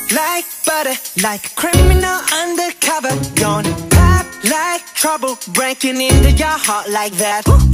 like butter, like a criminal undercover. Gonna pop like trouble, breaking into your heart like that. Ooh.